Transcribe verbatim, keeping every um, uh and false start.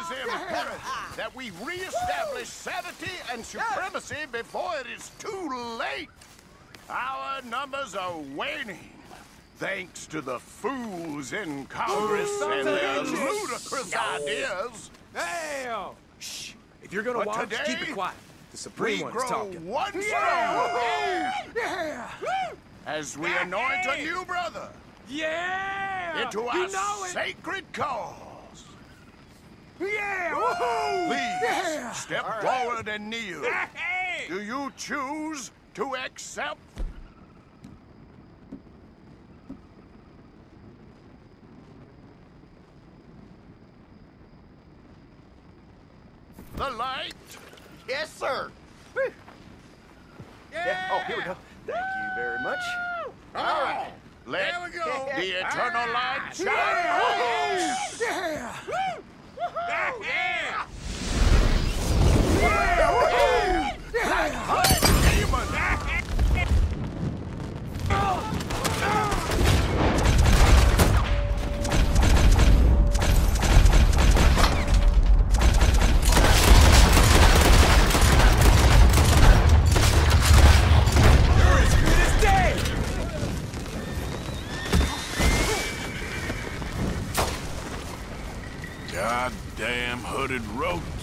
is imperative that we re-establish sanity and supremacy before it is too late. Our numbers are waning, thanks to the fools in Congress and their ludicrous ideas. Hey! Shh! If you're gonna But watch, today, keep it quiet. The Supreme We One's grow talking. one stronger Yeah! as we anoint a new brother Yeah! into you our know it. sacred cause. Yeah! Woohoo! Please, Yeah! step All right. forward and kneel. Hey! Do you choose to accept? The light? Yes, sir. Yeah. Yeah. Oh, here we go. Thank you very much. All right. Let There we go. the eternal light shine. Yeah! Yeah. Goddamn hooded rodent.